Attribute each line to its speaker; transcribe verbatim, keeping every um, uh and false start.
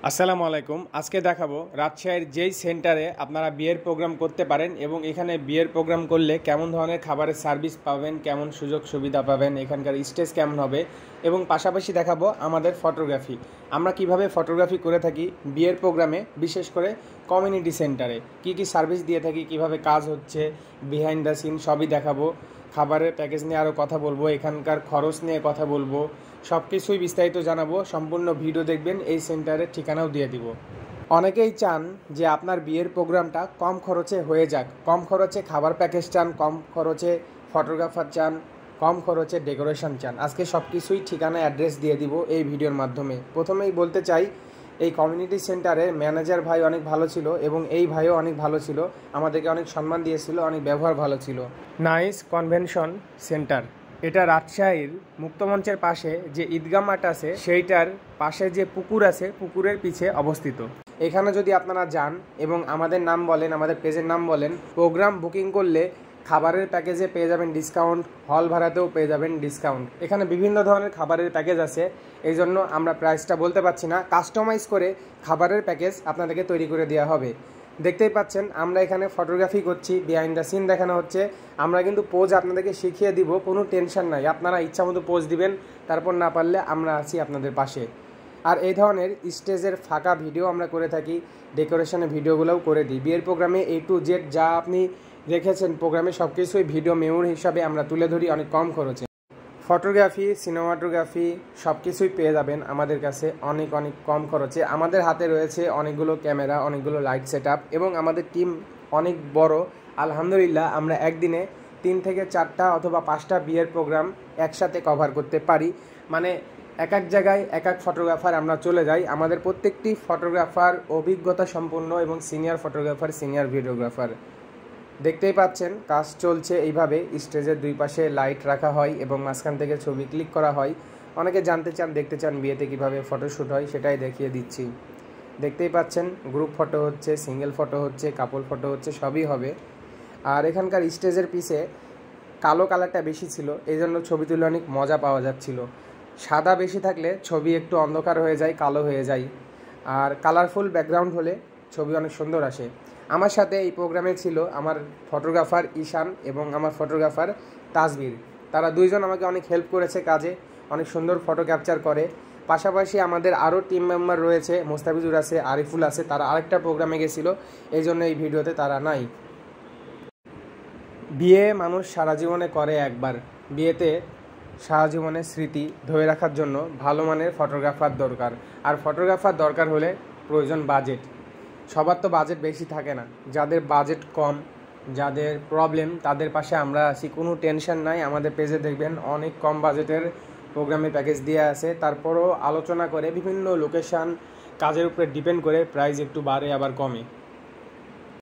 Speaker 1: আসসালামু আলাইকুম। আজকে দেখাবো রাজশাহীর যেই সেন্টারে আপনারা বিয়ের প্রোগ্রাম করতে পারেন এবং এখানে বিয়ের প্রোগ্রাম করলে কেমন ধরনের খাবারের সার্ভিস পাবেন, কেমন সুযোগ সুবিধা পাবেন, এখানকার স্টেজ কেমন হবে এবং পাশাপাশি দেখাবো আমাদের ফটোগ্রাফি, আমরা কিভাবে ফটোগ্রাফি করে থাকি বিয়ের প্রোগ্রামে, বিশেষ করে কমিউনিটি সেন্টারে কি কি সার্ভিস দিয়ে থাকি, কিভাবে কাজ হচ্ছে, বিহাইন্ড দ্য সিন সবই দেখাবো। খাবারের প্যাকেজ নিয়ে আরও কথা বলবো, এখানকার খরচ নিয়ে কথা বলবো, সব কিছুই বিস্তারিত জানাবো। সম্পূর্ণ ভিডিও দেখবেন, এই সেন্টারের ঠিকানাও দিয়ে দিব। অনেকেই চান যে আপনার বিয়ের প্রোগ্রামটা কম খরচে হয়ে যাক, কম খরচে খাবার প্যাকেজ চান, কম খরচে ফটোগ্রাফার চান, কম খরচে ডেকোরেশন চান। আজকে সব কিছুই ঠিকানা অ্যাড্রেস দিয়ে দিব এই ভিডিওর মাধ্যমে। প্রথমেই বলতে চাই, এই কমিউনিটি সেন্টারে ম্যানেজার ভাই অনেক ভালো ছিল এবং এই ভাইও অনেক ভালো ছিল, আমাদেরকে অনেক সম্মান দিয়েছিল, অনেক ব্যবহার ভালো ছিল। নাইস কনভেনশন সেন্টার, এটা রাজশাহীর মুক্তমঞ্চের পাশে যে ঈদগাহ মাঠ আছে সেইটার পাশে যে পুকুর আছে পুকুরের পিছে অবস্থিত। এখানে যদি আপনারা যান এবং আমাদের নাম বলেন, আমাদের পেজের নাম বলেন, প্রোগ্রাম বুকিং করলে খাবারের প্যাকেজে পেয়ে যাবেন ডিসকাউন্ট, হল ভাড়াতেও পেয়ে যাবেন ডিসকাউন্ট। এখানে বিভিন্ন ধরনের খাবারের প্যাকেজ আছে, এই জন্য আমরা প্রাইসটা বলতে পারছি না। কাস্টমাইজ করে খাবারের প্যাকেজ আপনাদেরকে তৈরি করে দেওয়া হবে। দেখতেই পাচ্ছেন আমরা এখানে ফটোগ্রাফি করছি, বিহাইন্ড দ্য সিন দেখানো হচ্ছে। আমরা কিন্তু পোজ আপনাদেরকে শিখিয়ে দিব, কোনো টেনশন নাই, আপনারা ইচ্ছা মতো পোজ দিবেন, তারপর না পারলে আমরা আছি আপনাদের পাশে। আর এই ধরনের স্টেজের ফাঁকা ভিডিও আমরা করে থাকি, ডেকোরেশনের ভিডিওগুলোও করে দিই। বিয়ের প্রোগ্রামে এ টু জেড যা আপনি রেখেছেন প্রোগ্রামে সব কিছুই ভিডিও মেমোরি হিসাবে আমরা তুলে ধরি অনেক কম খরচে। ফটোগ্রাফি, সিনেমাটোগ্রাফি সব কিছুই পেয়ে যাবেন আমাদের কাছে অনেক অনেক কম খরচে। আমাদের হাতে রয়েছে অনেকগুলো ক্যামেরা, অনেকগুলো লাইট সেট আপ এবং আমাদের টিম অনেক বড়। আলহামদুলিল্লাহ আমরা একদিনে তিন থেকে চারটা অথবা পাঁচটা বিয়ের প্রোগ্রাম একসাথে কভার করতে পারি। মানে এক এক জায়গায় এক এক ফটোগ্রাফার আমরা চলে যাই। আমাদের প্রত্যেকটি ফটোগ্রাফার অভিজ্ঞতা সম্পন্ন এবং সিনিয়র ফটোগ্রাফার, সিনিয়র ভিডিওগ্রাফার। দেখতেই পাচ্ছেন কাজ চলছে এইভাবে। স্টেজের দুই পাশে লাইট রাখা হয় এবং মাঝখান থেকে ছবি ক্লিক করা হয়। অনেকে জানতে চান, দেখতে চান বিয়েতে কীভাবে ফটোশ্যুট হয়, সেটাই দেখিয়ে দিচ্ছি। দেখতেই পাচ্ছেন গ্রুপ ফটো হচ্ছে, সিঙ্গেল ফটো হচ্ছে, কাপল ফটো হচ্ছে, সবই হবে। আর এখানকার স্টেজের পিছে কালো কালারটা বেশি ছিল, এই জন্য ছবি তুলে অনেক মজা পাওয়া যাচ্ছিল। সাদা বেশি থাকলে ছবি একটু অন্ধকার হয়ে যায়, কালো হয়ে যায়। আর কালারফুল ব্যাকগ্রাউন্ড হলে ছবি অনেক সুন্দর আসে। আমার সাথে এই প্রোগ্রামে ছিল আমার ফটোগ্রাফার ঈশান এবং আমার ফটোগ্রাফার তাজবীর। তারা দুইজন আমাকে অনেক হেল্প করেছে কাজে, অনেক সুন্দর ফটো ক্যাপচার করে। পাশাপাশি আমাদের আরও টিম মেম্বার রয়েছে, মোস্তাফিজুর আছে, আরিফুল আছে, তারা আরেকটা প্রোগ্রামে গেছিলো, এই জন্য এই ভিডিওতে তারা নাই। বিয়ে মানুষ সারা জীবনে করে একবার, বিয়েতে সারা জীবনের স্মৃতি ধরে রাখার জন্য ভালো মানের ফটোগ্রাফার দরকার। আর ফটোগ্রাফার দরকার হলে প্রয়োজন বাজেট। সবার তো বাজেট বেশি থাকে না, যাদের বাজেট কম, যাদের প্রবলেম, তাদের পাশে আমরা আছি, কোনো টেনশন নাই। আমাদের পেজে দেখবেন অনেক কম বাজেটের প্রোগ্রামে প্যাকেজ দেওয়া আছে, তারপরও আলোচনা করে বিভিন্ন লোকেশান, কাজের উপরে ডিপেন্ড করে প্রাইস একটু বাড়ে আবার কমে।